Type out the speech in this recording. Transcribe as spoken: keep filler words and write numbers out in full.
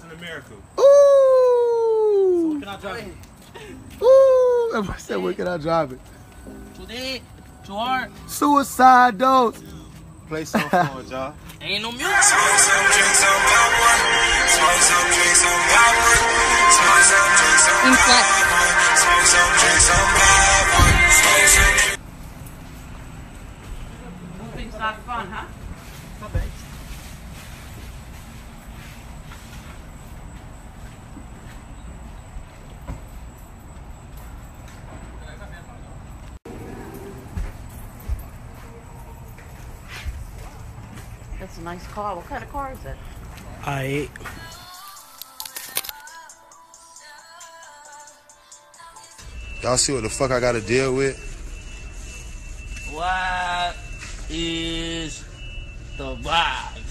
in America. Ooh. So what can I drive it? Ooh. That boy said, where can I drive it? Too dead. Too hard. Suicide dose. Play something for it, y'all. Ain't no music. Smoke some, drink some power. Smoke some, drink some power. Smoke some, drink some power. Smoke some, drink some power. Smoke some, drink. Moving's not fun, huh? Not bad. That's a nice car. What kind of car is it? Alright. Y'all see what the fuck I gotta deal with? What is the vibe?